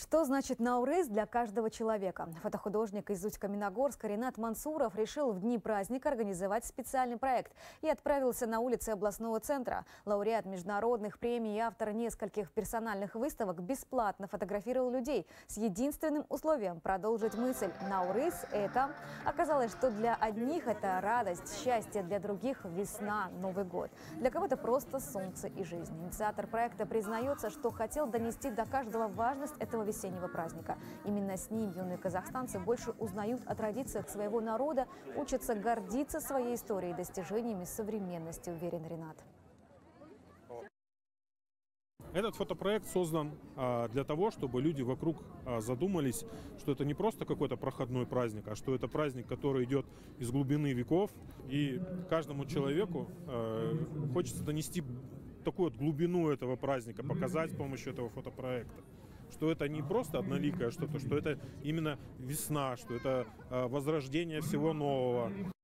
Что значит Наурыз для каждого человека? Фотохудожник из Усть-Каменогорска Ринат Мансуров решил в дни праздника организовать специальный проект и отправился на улицы областного центра. Лауреат международных премий и автор нескольких персональных выставок бесплатно фотографировал людей с единственным условием – продолжить мысль. Наурыз – это… Оказалось, что для одних это радость, счастье, для других – весна, Новый год. Для кого-то просто солнце и жизнь. Инициатор проекта признается, что хотел донести до каждого важность этого весеннего праздника. Именно с ним юные казахстанцы больше узнают о традициях своего народа, учатся гордиться своей историей и достижениями современности, уверен Ринат. Этот фотопроект создан для того, чтобы люди вокруг задумались, что это не просто какой-то проходной праздник, а что это праздник, который идет из глубины веков. И каждому человеку хочется донести такую вот глубину этого праздника, показать с помощью этого фотопроекта. Что это не просто одноликое что-то, что это именно весна, что это возрождение всего нового.